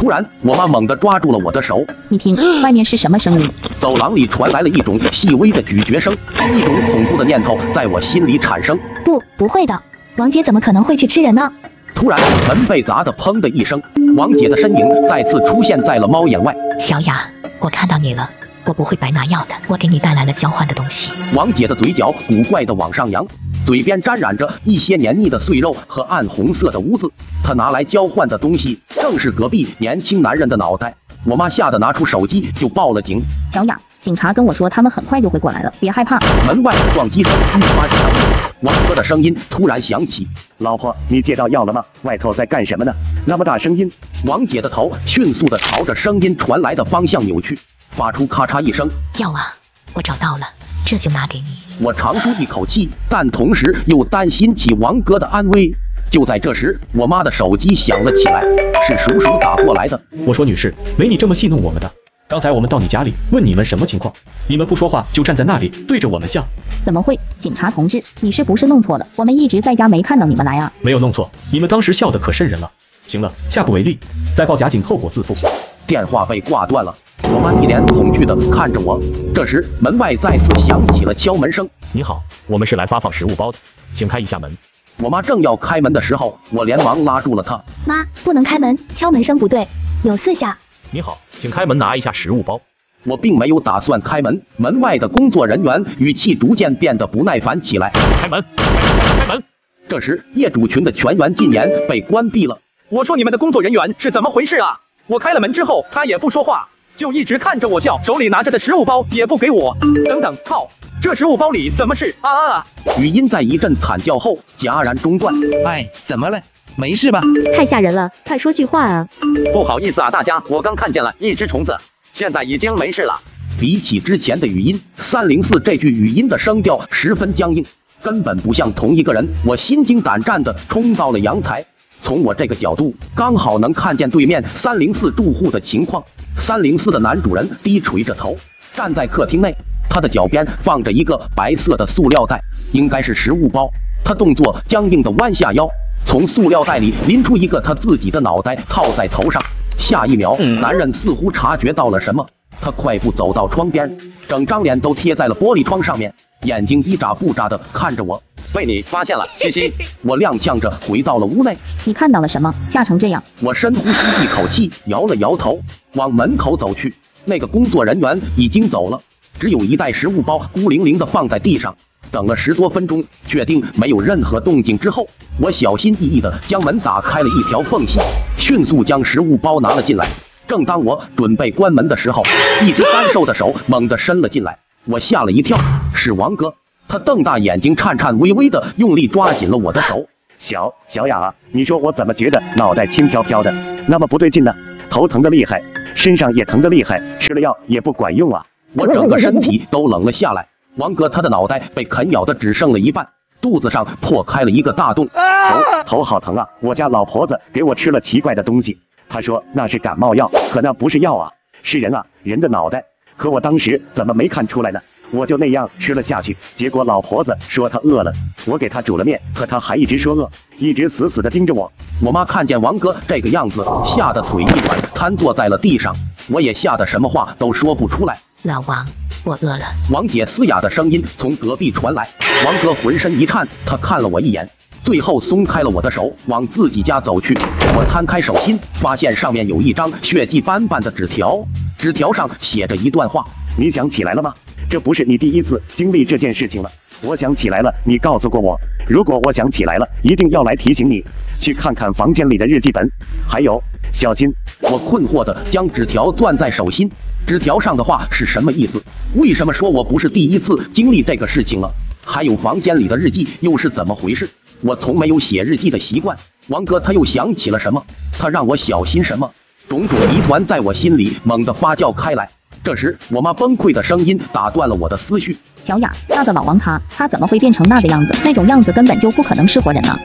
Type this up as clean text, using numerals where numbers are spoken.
突然，我妈猛地抓住了我的手。 你听，外面是什么声音？ 走廊里传来了一种细微的咀嚼声，一种恐怖的念头在我心里产生。 不会的，王姐怎么可能会去吃人呢？ 突然，门被砸得砰的一声，王姐的身影再次出现在了猫眼外。 小雅，我看到你了，我不会白拿药的，我给你带来了交换的东西。 王姐的嘴角古怪地往上扬，嘴边沾染着一些黏腻的碎肉和暗红色的污渍。她拿来交换的东西正是隔壁年轻男人的脑袋。我妈吓得拿出手机就报了警。 小雅，警察跟我说他们很快就会过来了，别害怕。 门外的撞击声愈发强烈，王哥的声音突然响起：“ 老婆，你接到药了吗？外头在干什么呢？那么大声音！” 王姐的头迅速地朝着声音传来的方向扭去，发出咔嚓一声。 药啊，我找到了，这就拿给你。 我长舒一口气，但同时又担心起王哥的安危。就在这时，我妈的手机响了起来，是叔叔打过来的。 我说女士，没你这么戏弄我们的。刚才我们到你家里问你们什么情况，你们不说话就站在那里对着我们笑。 怎么会？警察同志，你是不是弄错了？我们一直在家没看到你们来啊。 没有弄错，你们当时笑得可瘆人了。行了，下不为例，再报假警后果自负。 电话被挂断了，我妈一脸恐惧地看着我。这时门外再次响起了敲门声。 你好，我们是来发放食物包的，请开一下门。 我妈正要开门的时候，我连忙拉住了她。 妈，不能开门，敲门声不对，有4下。 你好，请开门拿一下食物包。 我并没有打算开门，门外的工作人员语气逐渐变得不耐烦起来。 开门，开门！ 这时业主群的全员禁言被关闭了。 我说你们的工作人员是怎么回事啊？我开了门之后，他也不说话，就一直看着我笑，手里拿着的食物包也不给我。等等，靠！这食物包里怎么是啊！ 语音在一阵惨叫后戛然中断。 哎，怎么了？没事吧？ 太吓人了，快说句话啊！ 不好意思啊，大家，我刚看见了一只虫子，现在已经没事了。 比起之前的语音，304这句语音的声调十分僵硬，根本不像同一个人。我心惊胆战地冲到了阳台，从我这个角度刚好能看见对面304住户的情况。304的男主人低垂着头站在客厅内，他的脚边放着一个白色的塑料袋，应该是食物包。他动作僵硬地弯下腰，从塑料袋里拎出一个他自己的脑袋套在头上。下一秒，男人似乎察觉到了什么，他快步走到窗边，整张脸都贴在了玻璃窗上面，眼睛一眨不眨地看着我。 被你发现了，西西。 我踉跄着回到了屋内。 你看到了什么？吓成这样？ 我深呼吸一口气，摇了摇头，往门口走去。那个工作人员已经走了，只有一袋食物包孤零零地放在地上。等了10多分钟，确定没有任何动静之后，我小心翼翼地将门打开了一条缝隙，迅速将食物包拿了进来。正当我准备关门的时候，一只干瘦的手猛地伸了进来，我吓了一跳，是王哥。他瞪大眼睛，颤颤巍巍地用力抓紧了我的手。 小雅啊，你说我怎么觉得脑袋轻飘飘的，那么不对劲呢？头疼的厉害，身上也疼的厉害，吃了药也不管用啊！ 我整个身体都冷了下来。王哥他的脑袋被啃咬的只剩了一半，肚子上破开了一个大洞。 头好疼啊！我家老婆子给我吃了奇怪的东西，她说那是感冒药，可那不是药啊，是人啊，人的脑袋。可我当时怎么没看出来呢？我就那样吃了下去，结果老婆子说她饿了，我给她煮了面，可她还一直说饿，一直死死地盯着我。 我妈看见王哥这个样子，吓得腿一软，瘫坐在了地上。我也吓得什么话都说不出来。 老王，我饿了。 王姐嘶哑的声音从隔壁传来。王哥浑身一颤，他看了我一眼，最后松开了我的手，往自己家走去。我摊开手心，发现上面有一张血迹斑斑的纸条，纸条上写着一段话： 你想起来了吗？这不是你第一次经历这件事情了。我想起来了，你告诉过我，如果我想起来了，一定要来提醒你，去看看房间里的日记本，还有小心。 我困惑地将纸条攥在手心，纸条上的话是什么意思？为什么说我不是第一次经历这个事情了？还有房间里的日记又是怎么回事？我从没有写日记的习惯。王哥他又想起了什么？他让我小心什么？种种疑团在我心里猛地发酵开来。这时，我妈崩溃的声音打断了我的思绪。 小雅，那个老王他怎么会变成那个样子？那种样子根本就不可能是活人啊！